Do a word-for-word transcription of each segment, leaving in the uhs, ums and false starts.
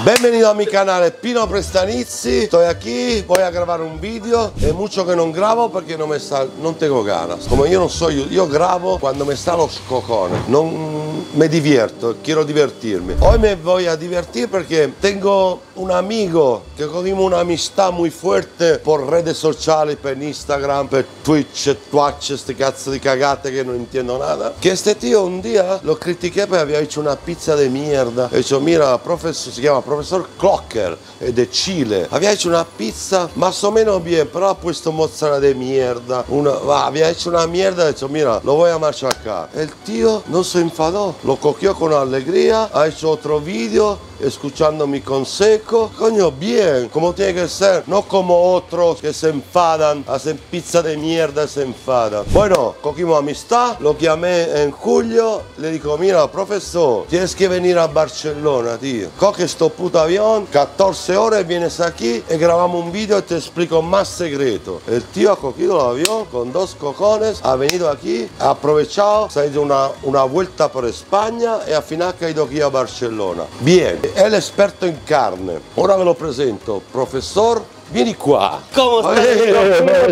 Bienvenido a mi canale Pino Prestanizzi. Estoy aquí, voy a grabar un video. Es mucho que no grabo porque no, me está, no tengo ganas. Como yo no soy, yo grabo cuando me están los cojones. No me divierto, quiero divertirme. Hoy me voy a divertir porque tengo un amigo que cogimos una amistad muy fuerte por redes sociali, per Instagram, per Twitch, Twitch, este cazzo di cagate que no entiendo nada. Que este tío un día lo critiqué porque había hecho una pizza de mierda. He dicho, mira, profesor, si chiama profesor Clocker, è de Chile. Había hecho una pizza más o menos bien, pero ha puesto mozzarella de mierda. Una, va, había hecho una mierda, he dicho, mira, lo voy a machacar. El tío no se enfadó, lo cogió con alegría, ha hecho otro video escuchando mi consejo. Coño, bien, como tiene que ser, no como otros que se enfadan, hacen pizza de mierda y se enfadan. Bueno, cogimos amistad, lo llamé en julio, le digo, mira, profesor, tienes que venir a Barcelona, tío. Coge sto puto avión, catorce horas, vienes aquí y grabamos un video y te explico más secreto. El tío ha cogido el avión con dos cojones, ha venido aquí, ha aprovechado, se ha ido una, una vuelta por España y al final ha caído aquí a Barcelona. Bien. Él es experto en carne. Ahora ve lo presento. Profesor, vieni qua. ¿Cómo estás? Eh,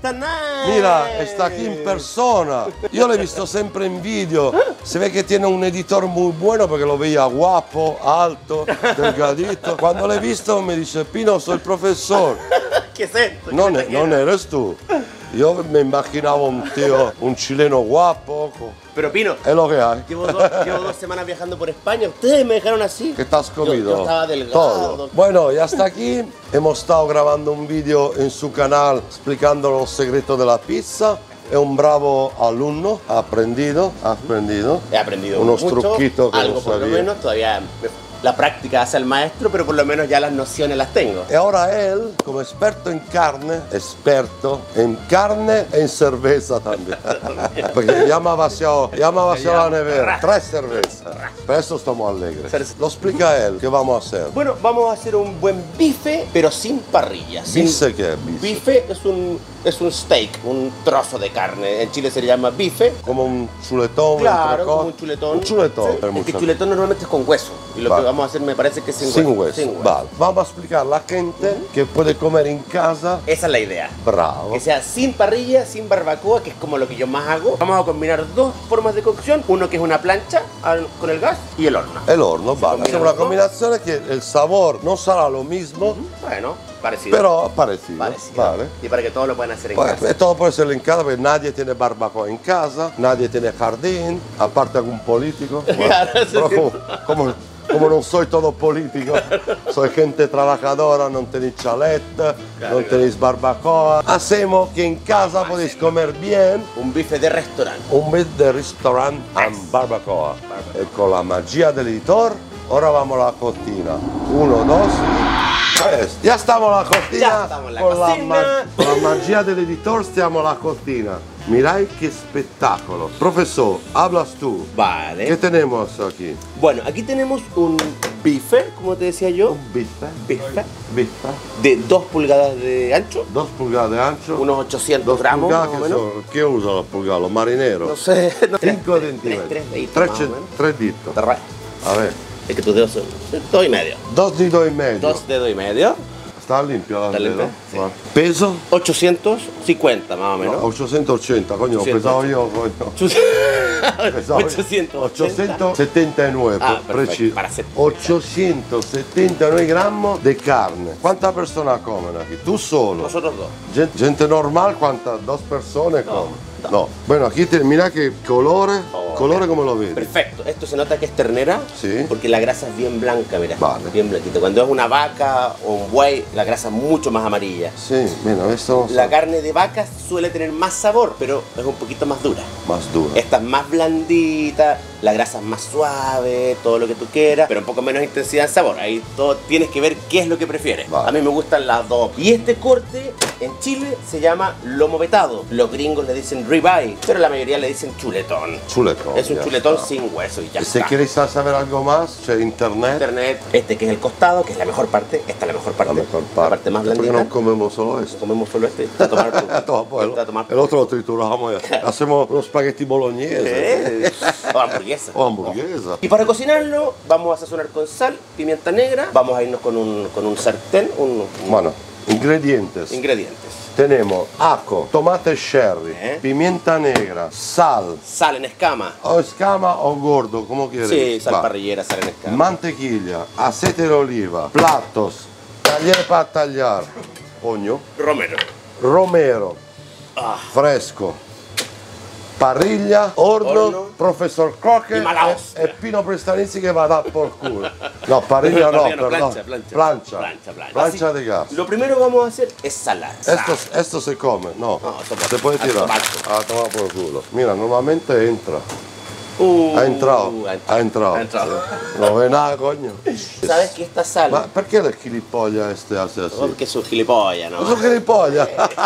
eh, Mira, está aquí en persona. Yo lo he visto siempre en video. Se ve que tiene un editor muy bueno porque lo veía guapo, alto, delgadito. Cuando lo he visto me dice, Pino, soy el profesor. ¿Qué es esto? No, no eres tú. Yo me imaginaba un tío, un chileno guapo. Pero Pino, es lo que hay. Llevo dos, llevo dos semanas viajando por España. Ustedes me dejaron así. ¿Qué te has comido? Yo, yo estaba delgado. Todo. Bueno, y hasta aquí hemos estado grabando un vídeo en su canal explicando los secretos de la pizza. Es un bravo alumno, ha aprendido, ha aprendido. He aprendido unos mucho, truquitos que algo no por sabía. lo menos, todavía la práctica hace al maestro, pero por lo menos ya las nociones las tengo. Y ahora él, como experto en carne, experto en carne e en cerveza también. Porque ya me ha vaciado, ya me ha vaciado la nevera. Tres cervezas. Por eso estamos alegres. Lo explica él, ¿qué vamos a hacer? Bueno, vamos a hacer un buen bife, pero sin parrilla. Sin... ¿Bife qué es? Bife, bife es un, es un steak, un trozo de carne. En Chile se le llama bife. Como un chuletón. Claro, como un chuletón. Un chuletón. Sí. Es que el chuletón normalmente es con hueso. Y lo vale. que vamos a hacer me parece que es sin, sin hueso. hueso. Sin hueso. Vale. Vamos a explicar a la gente uh-huh. que puede comer en casa. Esa es la idea. Bravo. Que sea sin parrilla, sin barbacoa, que es como lo que yo más hago. Vamos a combinar dos formas de cocción. Uno que es una plancha al, con el gas y el horno. El horno, vale. Es una combinación que el sabor no será lo mismo. Uh-huh. Bueno, parecido. Pero parecido. Parecido. Vale. Y para que todos lo puedan hacer en pues, casa. Todo puede ser en casa porque nadie tiene barbacoa en casa, nadie tiene jardín, aparte algún político. Claro, pero como, como, como no soy todo político, soy gente trabajadora, no tenéis chalet, claro, no claro. tenéis barbacoa. Hacemos que en casa podéis comer bien. Un bife de restaurante. Un bife de restaurante en barbacoa. barbacoa. Y con la magia del editor, ahora vamos a la cocina. Uno, dos. Pues, ya estamos en la cocina. Ya estamos en la con, cocina. La con la magia del editor stiamo en la cocina. Mirad qué espectáculo. Profesor, hablas tú. Vale. ¿Qué tenemos aquí? Bueno, aquí tenemos un bife, como te decía yo. Un bife. Bife. Bife. De dos pulgadas de ancho. Dos pulgadas de ancho. Unos ochocientos dos gramos. Pulgadas, más o ¿qué, menos? son? ¿Qué usan los pulgadas? ¿Los marineros? No sé. No, Cinco tres, centímetros. Tres, tres deditos. Tres, más o menos. tres ditos. A ver. Es que tus dedos son dos y medio. Dos dedos y medio. Dos dedos y medio. Está limpio ¿Está limpio? Sí. Peso ochocientos cincuenta más o menos. No, ochocientos ochenta, coño, ochocientos pesado yo, coño. Pesado ochocientos setenta y nueve, ah, preciso. Para ser... ochocientos setenta y nueve gramos de carne. ¿Cuántas personas comen aquí? ¿Tú solo? Nosotros dos. Gente, gente normal, ¿cuántas? ¿Dos personas no, comen? No. no. Bueno, aquí te, mira que colore, oh, colore como lo ves. Perfecto. Esto se nota que es ternera, sí, porque la grasa es bien blanca, mira. Vale. Bien blanquita. Cuando es una vaca o un buey, la grasa es mucho más amarilla. Sí, mira, esto no La carne de vaca suele tener más sabor, pero es un poquito más dura. Más dura. Esta es más blandita, la grasa es más suave, todo lo que tú quieras, pero un poco menos intensidad en sabor. Ahí todo tienes que ver qué es lo que prefieres. Vale. A mí me gustan las dos. Y este corte en Chile se llama lomo vetado. Los gringos le dicen ribeye, pero la mayoría le dicen chuletón. Chuletón. Es un ya chuletón está. sin hueso y ya Y si está. quieres saber algo más, c'è internet. Internet, este que es el costado, que es la mejor parte. Esta es la mejor parte. La mejor La parte. parte más ¿Por qué blandita. no comemos solo esto? Comemos solo este. A tomar tu- A tomar pues, a tomar- el otro lo trituramos y hacemos unos spaghetti bolognese Eh, O hamburguesa. o hamburguesa. Y para cocinarlo vamos a sazonar con sal, pimienta negra. Vamos a irnos con un, con un sartén, un, un- Bueno, ingredientes. ingredientes. Tenemos ajo, tomate cherry, Eh. pimienta negra, sal, Sal en escama. o escama o gordo, como quieres. Sí, sal Va. parrillera, sal en escama. Mantequilla, aceite de oliva, platos, tagliere para tagliare, ogno, Romero. romero, Ah. fresco, parriglia, orno, Orno. professor Croce Y mala e, hostia. e Pino Prestanizzi che va a dar por culo. No, parriglia no, Parrilla no, perdón. plancha, plancha. Plancha, Plancha, plancha. Plancha Así, de gas. Lo primero que vamos a hacer es salar. Esto, esto se come, no, No, toma- se puede a tirar. tomar. A tomar por culo. Mira, normalmente entra. Uh, Ha entrato, ha entrato. Ha entrato. No ve nada, coño. ¿Sabes que esta sal? Ma perché il gilipollas este hace así? Porque es un gilipollas, ¿no? No sono gilipollas.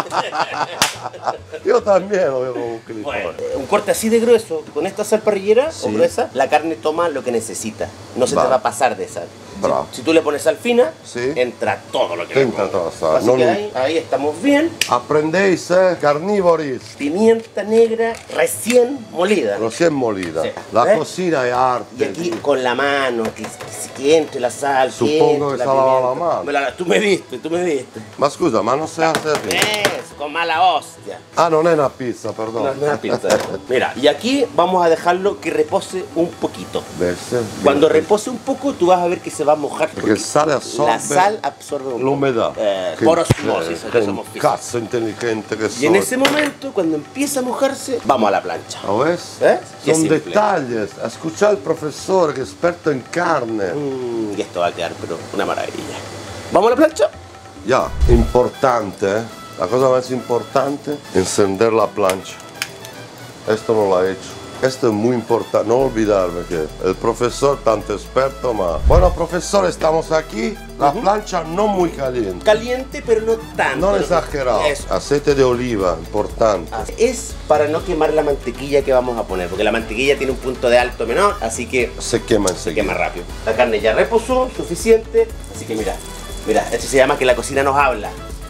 Io también lo veo como un gilipollas. Bueno, un corte así de grueso, con esta sal parrillera Sí. o gruesa, la carne toma lo que necesita. No se Vale. te va a pasar de sal. Bravo. Si, si tú le pones sal fina, Sí. entra todo lo que Te le entra pongas. toda la sal. Así No que lo- ahí, ahí estamos bien. Aprendéis, eh, carnívoris. Pimienta negra recién molida. Recién molida. Sí. La ¿Ves? cocina è arte. Y aquí con la mano, que, que, que entre la sal. Supongo entre que se ha lavado la pimienta. mano. Me la- tú me viste, tú me viste. Ma scusa, ma non si hace así. Es, con mala hostia. Ah, non è una pizza, perdón. No, no es una pizza. Mira, y aquí vamos a dejarlo que repose un poquito. ¿Ves? Cuando repose un poco, tú vas a ver que se va a mojar. Perché il sale La assorbe sal absorbe un poco. l'umidità. Eh, Che- por osmosis, che- que che somos un físicos. cazzo intelligente che Y en sono. ese momento, cuando empieza a mojarse, vamos a la plancha. ¿Lo ves? ¿Eh? Qué Son simple. detalles. Escucha al profesor que es experto en carne. Mm, y esto va a quedar, pero una maravilla. ¿Vamos a la plancha? Ya, importante, ¿eh? La cosa más importante, encender la plancha. Esto no lo ha hecho. Esto es muy importante, no olvidarme que el profesor tanto experto, ma... Bueno, profesor, estamos aquí. La plancha no muy caliente. Caliente, pero no tanto. No exagerado. Eso. Aceite de oliva, importante. Es para no quemar la mantequilla que vamos a poner, porque la mantequilla tiene un punto de alto menor, así que Se quema se enseguida. quema rápido. La carne ya reposó, suficiente, así que mira, mira, esto se llama que la cocina nos habla.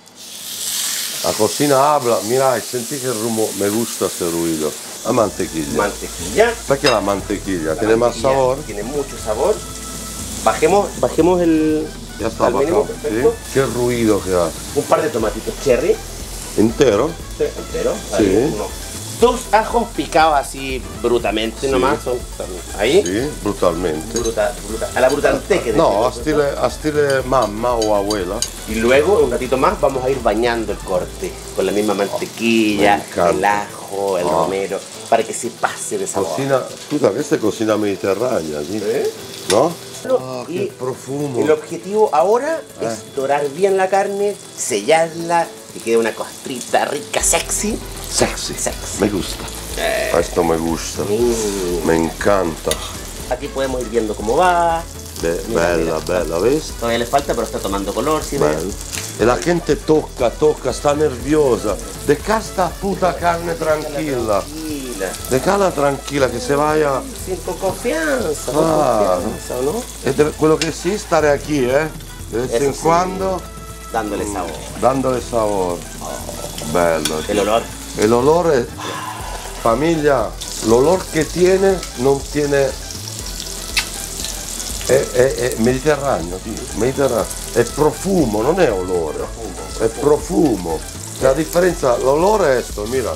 La cocina habla, mira, sentí que rumbo, me gusta ese ruido. La mantequilla. Mantequilla. Perché la mantequilla? La ¿Tiene más mantequilla sabor? Tiene mucho sabor. Bajemos, bajemos el. Ya está al mínimo, bajado. perfecto. ¿Sí? Qué ruido que hace. Un par de tomatitos cherry. ¿Entero? Sí, entero. Sí. Ahí, uno. Dos ajos picados así brutamente Sí. nomás. Son, ahí. Sì, brutalmente. Bruta, bruta, a la brutanteque. No, a decimos, stile, a stile mamma o abuela. Y luego, un ratito más, vamos a ir bañando el corte con la misma mantequilla, me encanta. el ajo, el Ah. romero, para que se pase de sabor. Cocina, scusa, questa è cocina mediterranea, sì? ¿Eh? No? Lo- Ah, y che profumo. el objetivo ahora Eh. es dorar bien la carne, sellarla, que quede una costrita rica, sexy. Sexy. Sexy. Me gusta. Eh. Questo me gusta. Mm. Me encanta. Aquí podemos ir viendo cómo va. Be- Mira, bella, mira. bella, ¿ves? Todavía le falta, pero está tomando color, ¿sí ves? Bello. E la gente tocca, tocca, sta nerviosa. Deca sta puta carne tranquilla. Tranquila. Decala tranquilla che se vaya. Sí, con confianza, con Ah. confianza, ¿o no? E de- quello che sì, stare qui, eh? Di vez Eso in sí. quando, Dándole sabor. dandole sabor. Bello. El olor. El olor è... Famiglia, l'olor che tiene non tiene... È, è- è mediterraneo, sì, mediterraneo. È profumo, non è olore. È profumo. La differenza, l'olore è questo, mira.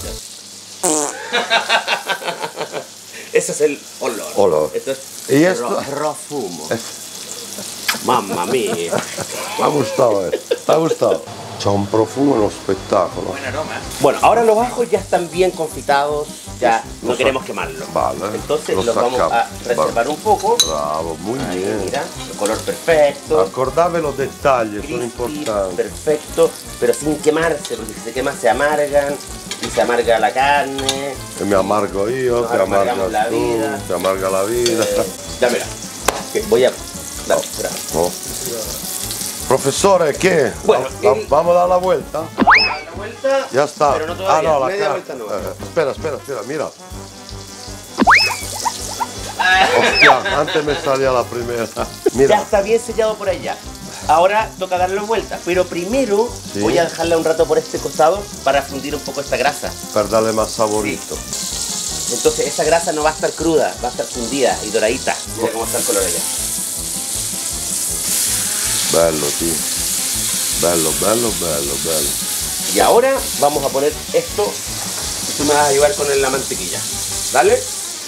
Ese es el olor. Olor. Esto es Y esto- ro- profumo. Mamma mia. Mi ha gustado, eh. Mi ha gustado. C'è un profumo, uno spettacolo. Bueno, ahora los ajos ya están bien confitados, ya no Los queremos sac- quemarlos. Vale. Entonces Los los vamos a sacamos. reservar Vale. un poco. Bravo, muy Ahí, bien. mira, el color perfecto. Acordate los dettagli, sono crispy, importanti. perfecto, pero sin quemarse, porque si se quema se amargan y se amarga la carne. E mi amargo io, Nos ti amargamos amargas la tu, vida. ti amarga la vida. Eh, dámela. Que voy a. Dale, espera. No. Profesore, ¿qué? Bueno, Va- el- Vamos a dar la vuelta. Vamos a dar la vuelta. Ya está. Pero no todavía. Ah, no, la Media cara. vuelta no. Eh, espera, espera, espera, mira. Hostia, antes me salía la primera. Ya Mira. está bien sellado por allá. Ahora toca darle vuelta, pero primero Sí. voy a dejarla un rato por este costado para fundir un poco esta grasa. Per darle más saborito. Entonces esa grasa no va a estar cruda, va a estar fundida y doradita. Mira cómo está el color allá. Bello, tío. Bello, bello, bello, bello. Y ahora vamos a poner esto y tú me vas a ayudar con la mantequilla. Dale.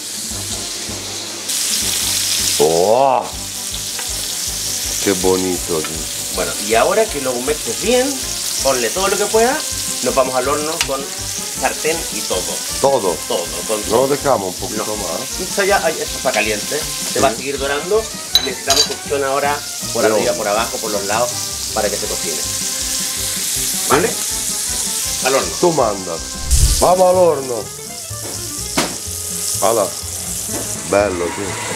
Oh, qué bonito, tío. Bueno, y ahora que lo humectes bien, ponle todo lo que pueda, nos vamos al horno con sartén y todo. Todo. Todo, con No todo. lo dejamos un poquito No. más. Esto ya, ay, esto está caliente, se va a seguir dorando. Necesitamos cocción ahora por Pero- arriba, por abajo, por los lados, para que se cocine. ¿Vale? Al horno. Tú mandas. Vamos al horno. Hala. Bello, tío.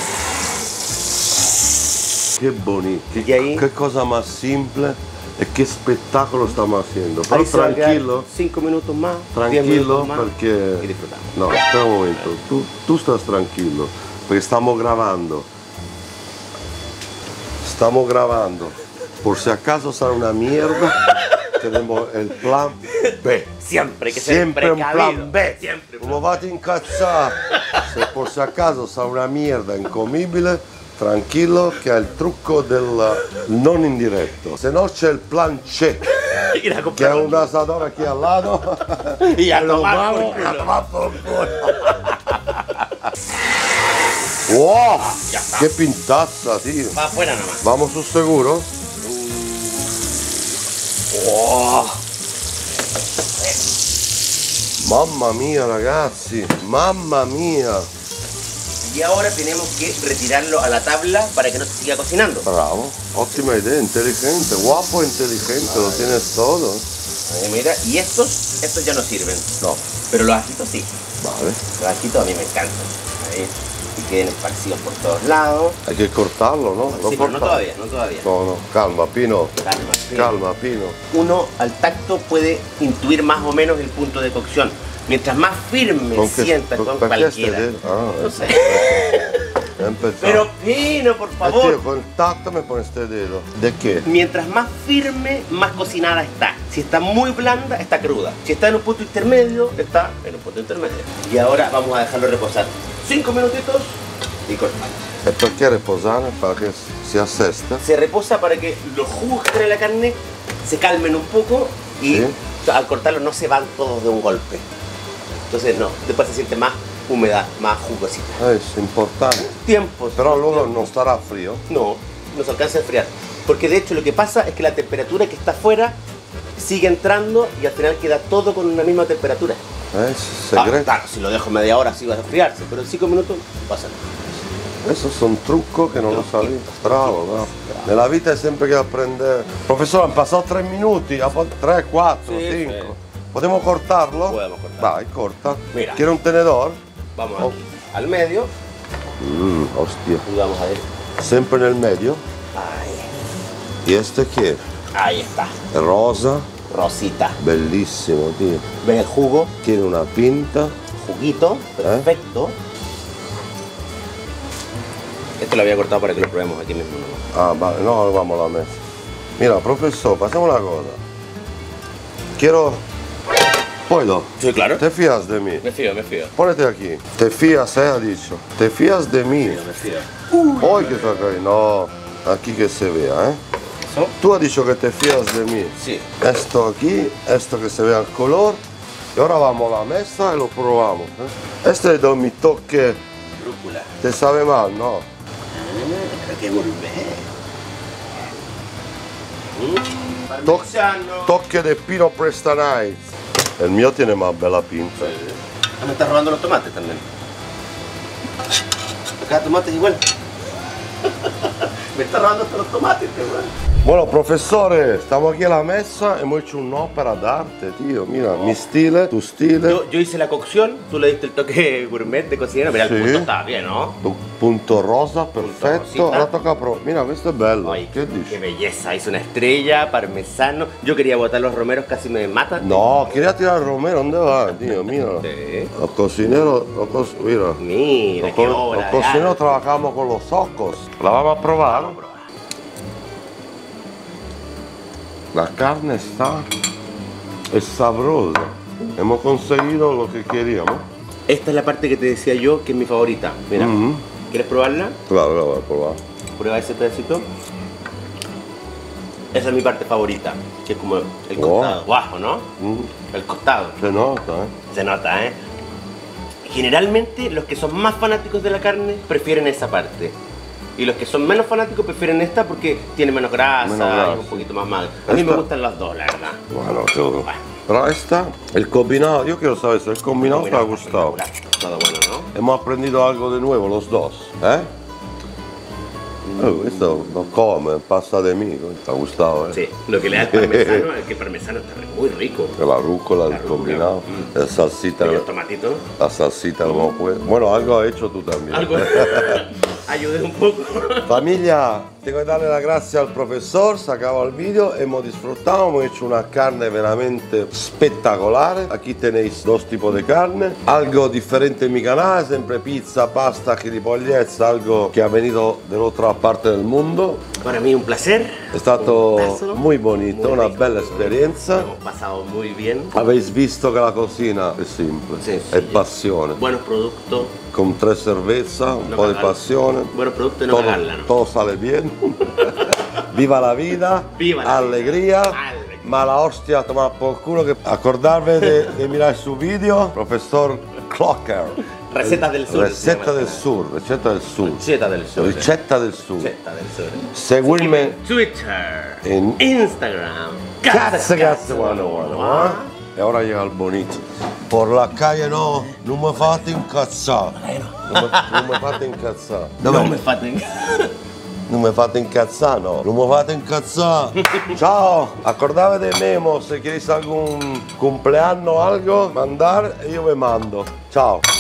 Qué bonito. Y ahí- Qué cosa más simple y qué espectáculo estamos haciendo. Pero Ahí se va a quedar tranquilo. cinco minutos más, diez Tranquillo minutos más, perché... y disfrutamos. No, espera un momento, tu, tu stas tranquillo, perché stiamo gravando. Stiamo gravando. Por si acaso sarà una mierda, tenemos el plan B. Siempre hay que ser Siempre un precavido. plan B. Siempre. Come vado incazzare? Se por si acaso sarà una mierda incomibile, tranquillo che è il trucco del non indiretto. Se no c'è il plan C, Ir a che è comprar un asador aquí al lado. y a Lo tomar vamos por a culo. tomar por culo. ¡Wow! Ya está. ¡Qué pintaza, tío! Va afuera nomás. ¿Vamos sus seguro? ¡Wow! Mamma mia, ragazzi! Mamma mia! Y ahora tenemos que retirarlo a la tabla para que no se siga cocinando. Bravo, ottima idea, inteligente, guapo e inteligente, lo tienes todo. Ahí, mira, y estos, estos ya no sirven. No, Pero los ajitos sí. vale. Los ajitos a mí me encantan. Ahí. Y queden esparcidos por todos lados. Hay que cortarlo, ¿no? Lo Sí, pero no cortamos. todavía, no todavía. No, no, calma, Pino. Calma, sí. Calma, Pino. Uno al tacto puede intuir más o menos el punto de cocción. Mientras más firme ¿Con qué- sienta con- con perché cualquiera. stai dentro? Ah, No eh. sé. Empezamos. Pero Pino, por Eh, tío, favor. con el tacto me pones este dedo. ¿De qué? Mientras más firme, más cocinada está. Si está muy blanda, está cruda. Si está en un punto intermedio, está en un punto intermedio. Y ahora vamos a dejarlo reposar cinco minutitos y cortamos. ¿E perché riposare? Para che si assesta? Se reposa para que los jugos que trae la carne se calmen un poco y Sí. al cortarlo no se van todos de un golpe. Entonces no, después se siente más humedad, más jugosita. Eh, è importante. Tiempos. Però luego non starà frío. No, no se alcanza a enfriar. Porque de hecho lo que pasa es que la temperatura que está afuera sigue entrando y al final queda todo con una misma temperatura. Eh, Ah, segreto. claro, si lo dejo media hora sí va a enfriarse, pero en cinco minutos pasa nada. Esos son trucos che non lo sapevo. Bravo, bravo. Nella vita è sempre che apprendere. Professore, hanno passato tre minuti, tre, quattro, Sì, cinque. Podemos cortarlo? Podemos cortarlo. Dai, corta. Mira. ¿Quiere un tenedor? Vamos Oh. aquí, al medio Mm, hostia. y vamos a ver. Sempre nel medio. Ahí, ¿Y este qué? ahí está, È rosa, rosita. bellissimo, tío. ¿Ven el jugo? Tiene una pinta. Juguito, perfecto. Esto lo había cortado para que lo probemos aquí mismo. ¿No? Ah, vale, no, vamos a la mesa. Mira, profesor, pasamos una cosa. Quiero... ¿Puedo? Sí, claro. ¿Te fías de mí? Me fío, me fío. Ponete aquí. Te fías, eh, ha dicho. Te fías de mí. Me fío. Hoy que está acá. No, aquí que se vea, ¿eh? ¿Eso? Tú has dicho que te fías de mí. Sí. Esto aquí, esto que se vea el color. Y ahora vamos a la mesa y lo probamos. ¿eh? Este le doy mi toque. Rúcula. ¿Te sabe mal? No. Ah, qué gourmet. Mm. To- Parmigiano. toque de Pino Prestanites. El mío tiene más bella pinta. Ah, me estás robando los tomates también. Acá tomates igual. Me está robando hasta los tomates, este weón. Bueno, professore, stiamo aquí alla messa e mo c'è un'opera d'arte, tío. Mira, mi stile, tu stile. Yo, yo hice la cocción, tú le diste el toque gourmet de cocinero. Mira, Sí. el punto estaba bien, ¿no? Tu punto rosa, perfetto. rosita. Ora tocca a pro. Mira, questo è bello. Ay, che qué dici? belleza. Hice una estrella, parmesano. Yo quería botar los romeros, casi me matan. No, quería tirare il romero, dove va? Dio, mira. Sí. Los cocineros, los co- mira. Mira, Los, qué co- obra. los de cocineros arte. trabajamos con los socos. La vamos a probar. Vamos a probar. La carne está es sabrosa. Hemos conseguido lo que queríamos. Esta es la parte que te decía yo que es mi favorita. Mira, Ujú. ¿quieres probarla? Claro, la voy a probar. Prueba ese pedacito. Esa es mi parte favorita, que es como el Wow. costado. Bajo, ¿no? Mm, El costado. se nota, ¿eh? Se nota, ¿eh? Generalmente los que son más fanáticos de la carne prefieren esa parte. Y los que son menos fanáticos prefieren esta porque tiene menos grasa, Menos grasa. y un poquito más magra. A mí me Esta- gustan las dos, la verdad. Bueno, seguro. Bueno. Pero esta, el combinado, yo quiero saber si el combinado te ha Combinado gustado. espectacular. Todo bueno, ¿no? Hemos aprendido algo de nuevo los dos, ¿eh? Oh, esto no come, pasa de mí, te ha gustado, ¿eh? Sí, lo que le da el parmesano es que el parmesano está muy rico. La rúcula, La el rúcula, combinado, mm. la salsita, Y el tomatito. la salsita como puede. Bueno, algo has hecho tú también. Algo. Ayudé un poco. Familia, tengo que darle las gracias al profesor, se acabó el vídeo, hemos disfrutado, hemos hecho una carne veramente espectacular. Aquí tenéis dos tipos de carne, algo diferente en mi canal, siempre pizza, pasta, gilipollez, algo que ha venido de otra parte del mundo. Para mí un placer. È stato Un gustazo. muy bonito, Muy una rico. bella esperienza. Hemos pasado muy bien. Habéis visto che la cocina è semplice, Sencilla. è passione. Buenos productos. Con tre cerveza, un No po' di cagarla. passione. Buenos productos y no todo, cagarla, ¿no? todo sale bien. Viva la vida, Viva la alegría. vida. Alegría. Ma la hostia, tomar por culo que acordarme de, de mirar su vídeo, profesor Clocker. Recetas del sur. Ricetta se llama del el canal. sur, ricetta del sur. Ricetta del sur. Ricetta del sur. Ricetta del sur. Seguirme En Twitter. in Instagram. Cazzo cazzo ciento uno, eh? E ora llega il bonito. Por la calle no, non mi fate incazzare. Non mi, non mi fate incazzare. Dov'è? No me faten. Non mi fate incazzare, no. Non mi fate incazzare. Ciao, acordate de Memo, se queréis algún cumpleaños o algo, mandar e io vi mando. Ciao.